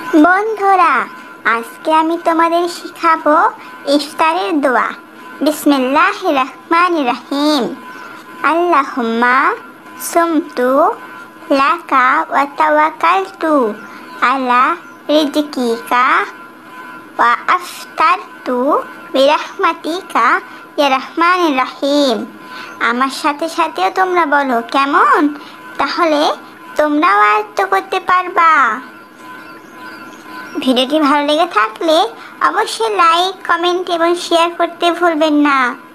বন্ধুরা, আজকে আমি তোমাদের শিখাবো ইফতারের দোয়া। বিসমিল্লাহির রহমানির রহিম। আল্লাহুম্মা সুমতু লাকা ওয়া তাওয়াক্কালতু আলা রিজকিকা ওয়া আফতারতু বিরহমাতিকা ইয়া রহমানির রহিম। আমার সাথে সাথেও তোমরা বলো, কেমন? তাহলে তোমরাও আয়ত্ত করতে পারবা। ভিডিওটি ভালো লেগে থাকলে অবশ্যই লাইক, কমেন্ট এবং শেয়ার করতে ভুলবেন না।